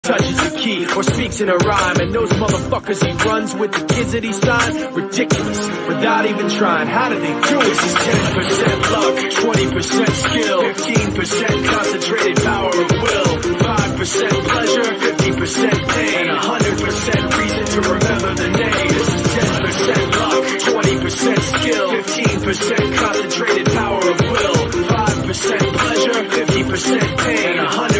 touches the key or speaks in a rhyme, and those motherfuckers he runs with, the kids that he signed, ridiculous, without even trying. How do they do it? This is 10% luck, 20% skill, 15% concentrated power of will, 5% pleasure, 50% pain, and 100% reason to remember the name. This is 10% luck, 20% skill, 15% concentrated power of will, 5% pleasure, 50% pain, and 100%